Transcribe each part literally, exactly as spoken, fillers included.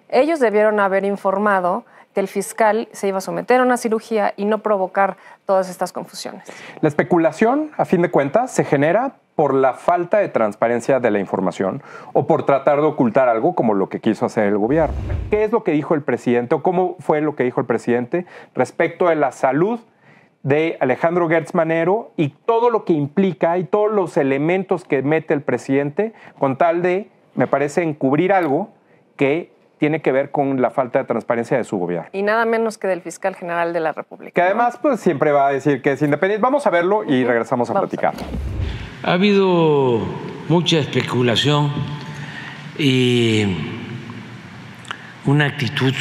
ellos debieron haber informado que el fiscal se iba a someter a una cirugía y no provocar todas estas confusiones. La especulación, a fin de cuentas, se genera por la falta de transparencia de la información o por tratar de ocultar algo como lo que quiso hacer el gobierno. ¿Qué es lo que dijo el presidente o cómo fue lo que dijo el presidente respecto de la salud de Alejandro Gertz Manero y todo lo que implica y todos los elementos que mete el presidente con tal de, me parece, encubrir algo que tiene que ver con la falta de transparencia de su gobierno? Y nada menos que del fiscal general de la República. Que además, ¿no? pues siempre va a decir que es independiente. Vamos a verlo y regresamos a Vamos platicar. A Ha habido mucha especulación y una actitud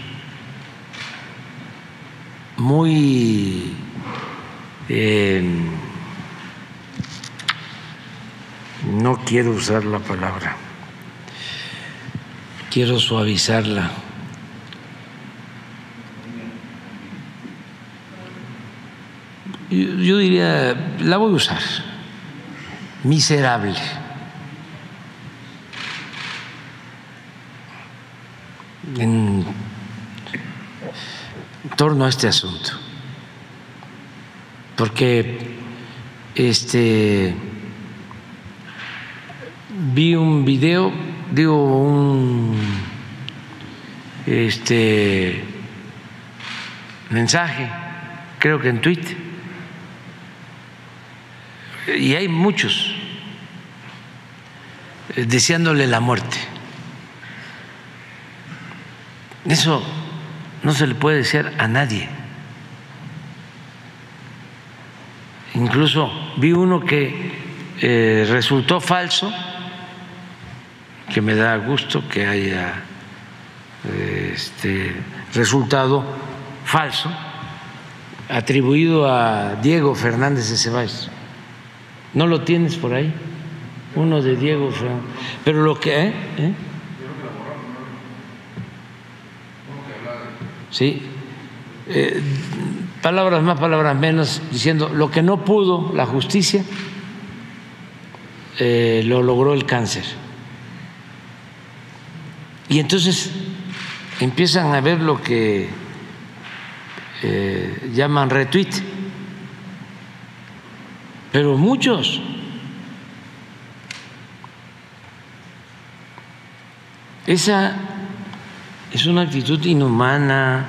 muy eh, no quiero usar la palabra, quiero suavizarla. Yo, yo diría, la voy a usar, miserable. En torno a este asunto, porque este vi un video, digo un este mensaje, creo que en Twitter, y hay muchos deseándole la muerte. Eso no se le puede decir a nadie. Incluso vi uno que eh, resultó falso, que me da gusto que haya eh, este, resultado falso, atribuido a Diego Fernández de Ceballos. ¿No lo tienes por ahí? Uno de Diego Fernández. Pero lo que... ¿eh? ¿Eh? Sí, eh, palabras más, palabras menos, diciendo lo que no pudo la justicia, eh, lo logró el cáncer. Y entonces empiezan a ver lo que eh, llaman retweet, pero muchos. Esa es una actitud inhumana.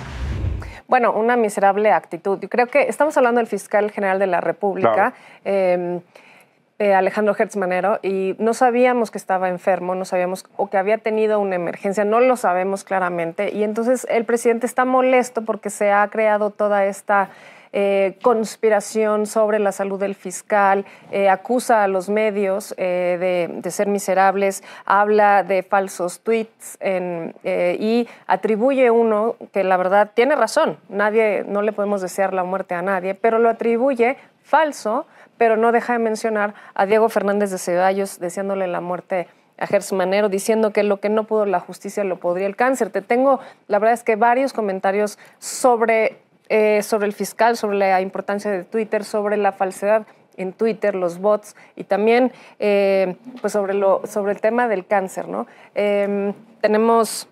Bueno, una miserable actitud. Yo creo que estamos hablando del fiscal general de la República, claro. eh, eh, Alejandro Gertz Manero, y no sabíamos que estaba enfermo, no sabíamos o que había tenido una emergencia, no lo sabemos claramente. Y entonces el presidente está molesto porque se ha creado toda esta Eh, conspiración sobre la salud del fiscal, eh, acusa a los medios eh, de, de ser miserables, habla de falsos tweets en, eh, y atribuye uno que la verdad tiene razón, nadie, no le podemos desear la muerte a nadie, pero lo atribuye falso, pero no deja de mencionar a Diego Fernández de Ceballos deseándole la muerte a Gertz Manero, diciendo que lo que no pudo la justicia lo podría el cáncer. Te tengo, la verdad es que varios comentarios sobre Eh, sobre el fiscal, sobre la importancia de Twitter, sobre la falsedad en Twitter, los bots y también eh, pues sobre, lo, sobre el tema del cáncer, ¿no? Eh, tenemos,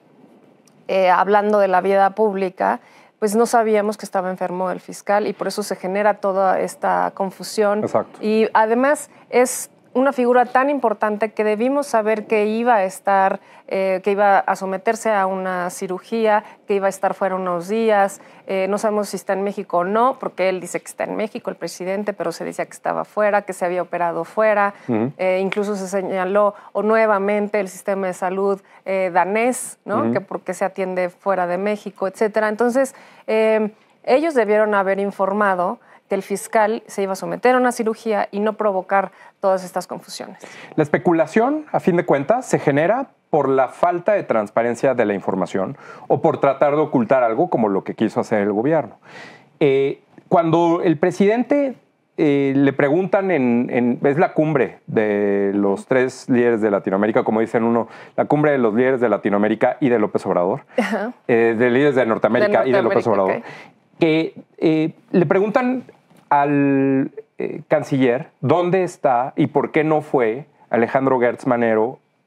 eh, hablando de la vida pública, pues no sabíamos que estaba enfermo el fiscal y por eso se genera toda esta confusión. Exacto. Y además es una figura tan importante que debimos saber que iba a estar, eh, que iba a someterse a una cirugía, que iba a estar fuera unos días. Eh, no sabemos si está en México o no, porque él dice que está en México, el presidente, pero se decía que estaba fuera, que se había operado fuera. Uh-huh. eh, incluso se señaló o nuevamente el sistema de salud eh, danés, ¿no? Uh-huh. Que porque se atiende fuera de México, etcétera. Entonces, eh, ellos debieron haber informado que el fiscal se iba a someter a una cirugía y no provocar todas estas confusiones. La especulación, a fin de cuentas, se genera por la falta de transparencia de la información o por tratar de ocultar algo como lo que quiso hacer el gobierno. Eh, cuando el presidente eh, le preguntan, en, en, es la cumbre de los tres líderes de Latinoamérica, como dicen uno, la cumbre de los líderes de Latinoamérica y de López Obrador, uh-huh. eh, de líderes de Norteamérica, de Norteamérica y de López Obrador, okay. que eh, le preguntan al eh, canciller dónde está y por qué no fue Alejandro Gertz Manero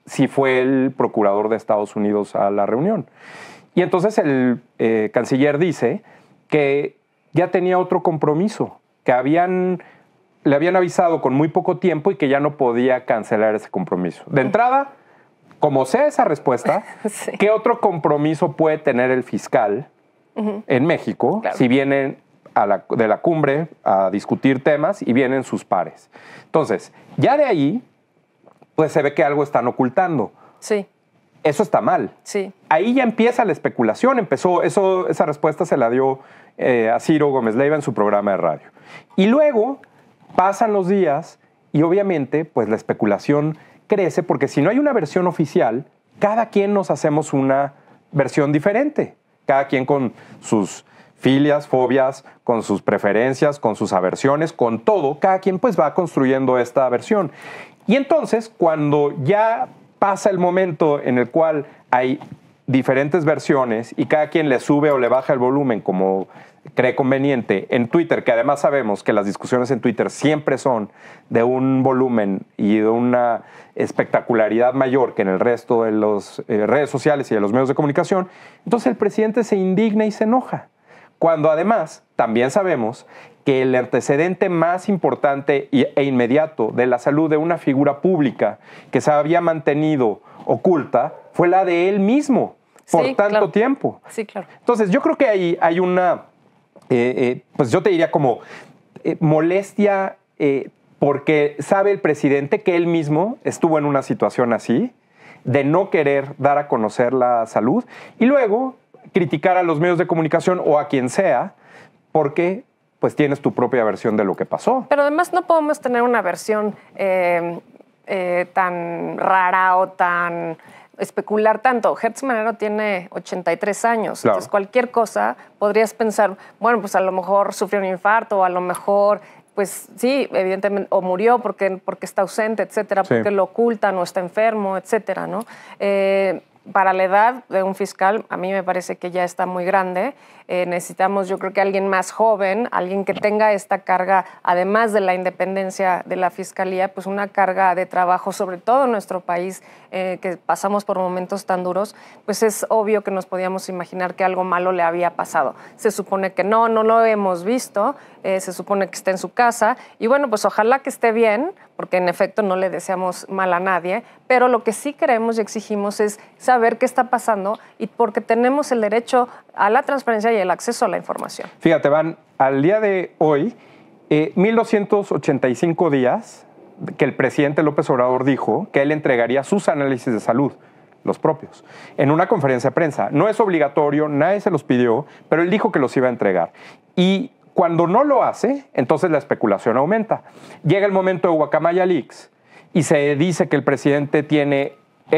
si fue el procurador de Estados Unidos a la reunión. Y entonces el eh, canciller dice que ya tenía otro compromiso, que habían, le habían avisado con muy poco tiempo y que ya no podía cancelar ese compromiso. De entrada, como sea esa respuesta, sí. ¿Qué otro compromiso puede tener el fiscal uh-huh. en México claro. si vienen a la, de la cumbre a discutir temas y vienen sus pares? Entonces, ya de ahí, pues se ve que algo están ocultando. Sí. Eso está mal. Sí. Ahí ya empieza la especulación. Empezó, eso, esa respuesta se la dio eh, a Ciro Gómez Leiva en su programa de radio. Y luego pasan los días y obviamente pues la especulación crece porque si no hay una versión oficial, cada quien nos hacemos una versión diferente. Cada quien con sus filias, fobias, con sus preferencias, con sus aversiones, con todo. Cada quien pues va construyendo esta versión. Y entonces cuando ya pasa el momento en el cual hay diferentes versiones y cada quien le sube o le baja el volumen como cree conveniente en Twitter, que además sabemos que las discusiones en Twitter siempre son de un volumen y de una espectacularidad mayor que en el resto de las eh, redes sociales y de los medios de comunicación, entonces el presidente se indigna y se enoja. Cuando además también sabemos que el antecedente más importante e inmediato de la salud de una figura pública que se había mantenido oculta fue la de él mismo por sí, tanto claro. tiempo. Sí, claro. Entonces yo creo que ahí hay una, eh, eh, pues yo te diría como eh, molestia eh, porque sabe el presidente que él mismo estuvo en una situación así, de no querer dar a conocer la salud y luego criticar a los medios de comunicación o a quien sea porque pues tienes tu propia versión de lo que pasó. Pero además no podemos tener una versión eh, eh, tan rara o tan especular tanto. Hertz Manero tiene ochenta y tres años, claro. Entonces cualquier cosa podrías pensar, bueno, pues a lo mejor sufrió un infarto o a lo mejor, pues sí, evidentemente, o murió porque, porque está ausente, etcétera, sí. Porque lo ocultan o está enfermo, etcétera, ¿no? Eh, para la edad de un fiscal, a mí me parece que ya está muy grande. Eh, necesitamos, yo creo que alguien más joven, alguien que tenga esta carga, además de la independencia de la fiscalía, pues una carga de trabajo, sobre todo en nuestro país, eh, que pasamos por momentos tan duros, pues es obvio que nos podíamos imaginar que algo malo le había pasado. Se supone que no, no lo hemos visto, eh, se supone que está en su casa, y bueno, pues ojalá que esté bien, porque en efecto no le deseamos mal a nadie, pero lo que sí queremos y exigimos es saber qué está pasando y porque tenemos el derecho a la transparencia y el acceso a la información. Fíjate, Van, al día de hoy, eh, mil doscientos ochenta y cinco días que el presidente López Obrador dijo que él entregaría sus análisis de salud, los propios, en una conferencia de prensa. No es obligatorio, nadie se los pidió, pero él dijo que los iba a entregar. Y cuando no lo hace, entonces la especulación aumenta. Llega el momento de Guacamaya Leaks y se dice que el presidente tiene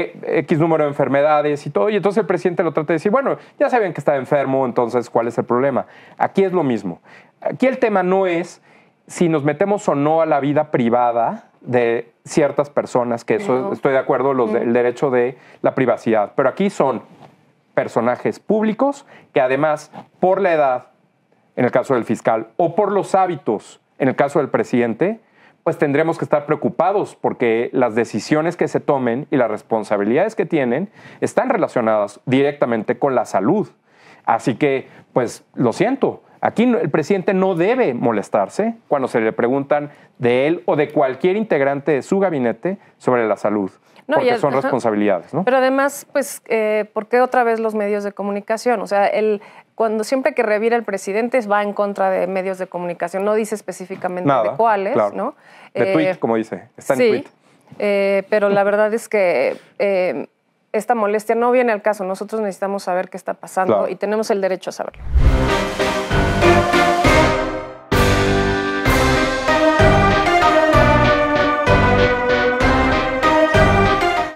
X número de enfermedades y todo, y entonces el presidente lo trata de decir, bueno, ya sabían que estaba enfermo, entonces, ¿cuál es el problema? Aquí es lo mismo. Aquí el tema no es si nos metemos o no a la vida privada de ciertas personas, que eso no. Estoy de acuerdo, los de, el derecho de la privacidad, pero aquí son personajes públicos que además, por la edad, en el caso del fiscal, o por los hábitos, en el caso del presidente, pues tendremos que estar preocupados porque las decisiones que se tomen y las responsabilidades que tienen están relacionadas directamente con la salud. Así que, pues, lo siento, aquí el presidente no debe molestarse cuando se le preguntan de él o de cualquier integrante de su gabinete sobre la salud. No, porque es, son responsabilidades, ¿no? Pero además, pues, eh, ¿por qué otra vez los medios de comunicación? O sea, el, cuando siempre que revira el presidente va en contra de medios de comunicación, no dice específicamente Nada, de cuáles, claro. ¿no? De eh, tweet, como dice, está en sí, tweet. Eh, pero la verdad es que eh, esta molestia no viene al caso. Nosotros necesitamos saber qué está pasando claro. Y tenemos el derecho a saberlo.